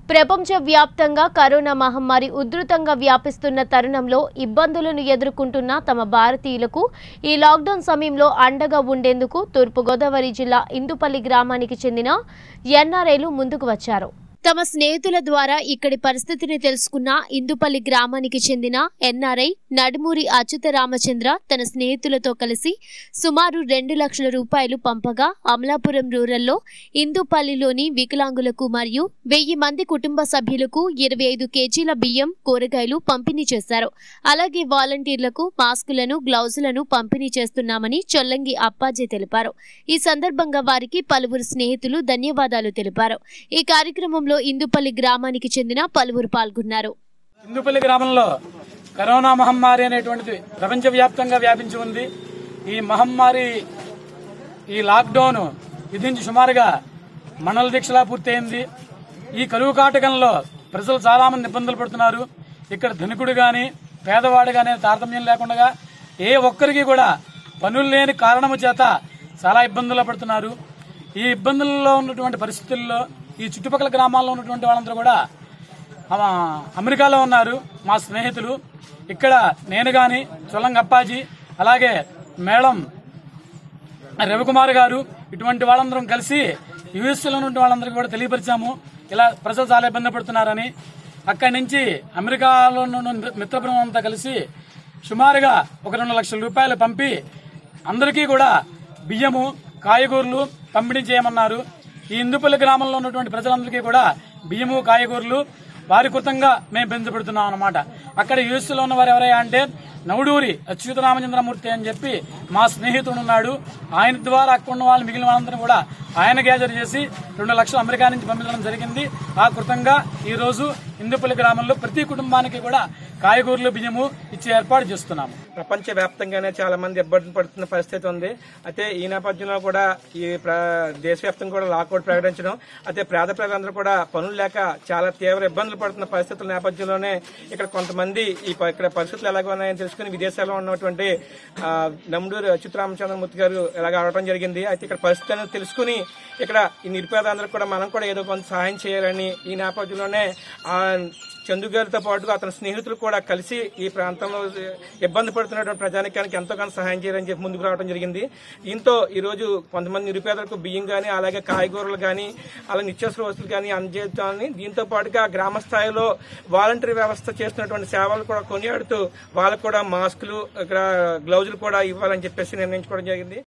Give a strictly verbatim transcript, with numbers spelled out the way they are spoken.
ప్రపంచ వ్యాప్తంగా కరోనా మహమ్మారి ఉధృతంగా వ్యాపిస్తున్న తరుణంలో ఇబ్బందులను ఎదుర్కొంటున్న తమ భారతీయులకు ఈ లాక్డౌన్ సమయంలో అండగా ఉండేందుకు తూర్పుగోదావరి జిల్లా ఇందుపల్లి గ్రామానికి చెందిన ఎన్ఆర్ఐలు ముందుకు వచ్చారు. తమ స్నేహితుల ద్వారా ఇక్కడి పరిస్థితిని తెలుసుకున్న ఇందుపల్లి గ్రామానికి చెందిన ఎన్ఆర్ఐ నడుమూరి అచ్యుత రామచంద్ర తన స్నేహితులతో కలిసి సుమారు రెండు లక్షల రూపాయలు పంపగా అమలాపురం రూరల్లో ఇందుపల్లిలోని వికలాంగులకు మరియు వెయ్యి మంది కుటుంబ సభ్యులకు ఇరవై ఐదు కేజీల బియ్యం కూరగాయలు పంపిణీ చేశారు. అలాగే వాలంటీర్లకు మాస్కులను గ్లౌజులను పంపిణీ చేస్తున్నామని చొల్లంగి అప్పాజీ తెలిపారు. ఈ సందర్భంగా వారికి పలువురు స్నేహితులు ధన్యవాదాలు తెలిపారు. ఈ కార్యక్రమంలో ఇందుపల్లి గ్రామానికి చెందిన పలువురు పాల్గొన్నారు. ఇందుపల్లి గ్రామంలో కరోనా మహమ్మారి అనేటువంటిది ప్రపంచవ్యాప్తంగా వ్యాపించి ఉంది. ఈ మహమ్మారి ఈ లాక్డౌన్ విధించి సుమారుగా మండల దీక్షలా పూర్తయింది. ఈ కరువు కాటకంలో ప్రజలు చాలా మంది ఇబ్బందులు పడుతున్నారు. ఇక్కడ ధనికుడు గాని పేదవాడు గాని తారతమ్యం లేకుండా ఏ ఒక్కరికి కూడా పనులు లేని కారణము చేత చాలా ఇబ్బందులు పడుతున్నారు. ఈ ఇబ్బందుల్లో ఉన్నటువంటి పరిస్థితుల్లో ఈ చుట్టుపక్కల గ్రామాల్లో ఉన్నటువంటి వాళ్ళందరూ కూడా అమెరికాలో ఉన్నారు. మా స్నేహితులు ఇక్కడ నేను గాని చొల్లంగి అప్పాజీ అలాగే మేడం రవికుమార్ గారు ఇటువంటి వాళ్ళందరం కలిసి యుఎస్లో ఉన్న వాళ్ళందరికీ కూడా తెలియపరిచాము. ఇలా ప్రజలు చాలా ఇబ్బంది పడుతున్నారని. అక్కడి నుంచి అమెరికాలో ఉన్న మిత్ర బృందం అంతా కలిసి సుమారుగా ఒక రెండు లక్షల రూపాయలు పంపి అందరికీ కూడా బియ్యము కాయగూరలు పంపిణీ చేయమన్నారు. ఈ ఇందుపల్లి గ్రామంలో ఉన్నటువంటి ప్రజలందరికీ కూడా బియ్యము కాయగూరలు వారి కృతంగా మేము పెంచబడుతున్నాం అన్నమాట. అక్కడ యూఎస్ లో ఉన్న వారు ఎవరయ్యా అంటే నవుడూరి అచ్యుత రామచంద్రమూర్తి అని చెప్పి మా స్నేహితుడు ఉన్నాడు. ఆయన ద్వారా అక్కడ ఉన్న వాళ్ళు మిగిలిన వాళ్ళందరూ కూడా ఆయన గ్యాదర్ చేసి రెండు లక్షలు అమెరికా నుంచి పంపించడం జరిగింది. ఆ కృతంగా ఈ రోజు ఇందుపల్లి గ్రామంలో ప్రతి కుటుంబానికి కూడా కాయగూరలు బియ్యము ఇచ్చే ఏర్పాటు చేస్తున్నాము. ప్రపంచ వ్యాప్తంగానే చాలా మంది ఇబ్బంది పడుతున్న పరిస్థితి ఉంది. అయితే ఈ నేపథ్యంలో కూడా ఈ దేశవ్యాప్తంగా కూడా లాక్అవుట్ ప్రకటించడం, అయితే పేద ప్రజలందరూ కూడా పనులు లేక చాలా తీవ్ర ఇబ్బందులు పడుతున్న పరిస్థితుల నేపథ్యంలోనే ఇక్కడ కొంతమంది ఈ ఇక్కడ పరిస్థితులు ఎలాగ ఉన్నాయని తెలుసుకుని విదేశాల్లో ఉన్నటువంటి నమ్మూరి అచ్యుత రామచంద్రమూర్తి గారు ఇలాగ అవడం జరిగింది. అయితే ఇక్కడ పరిస్థితి అనేది తెలుసుకుని ఇక్కడ ఈ నిరుపేదందరూ కూడా మనం కూడా ఏదో కొంత సహాయం చేయాలని ఈ నేపథ్యంలోనే చందు గారితో పాటుగా అతని స్నేహితులు కూడా కలిసి ఈ ప్రాంతంలో ఇబ్బంది పడుతున్నటువంటి ప్రజానికానికి ఎంతో కొంత సహాయం చేయాలని చెప్పి ముందుకు రావడం జరిగింది. దీంతో ఈ రోజు కొంతమంది నిరుపేదలకు బియ్యం గానీ అలాగే కాయగూరలు గానీ అలాగే నిత్యావసర వస్తువులు కానీ అందజేయాలని, దీంతో పాటుగా గ్రామ స్థాయిలో వాలంటీర్ వ్యవస్థ చేస్తున్నటువంటి సేవలు కూడా కొనియాడుతూ వాళ్ళకు కూడా మాస్కులు గ్లౌజులు కూడా ఇవ్వాలని చెప్పేసి నిర్ణయించుకోవడం జరిగింది.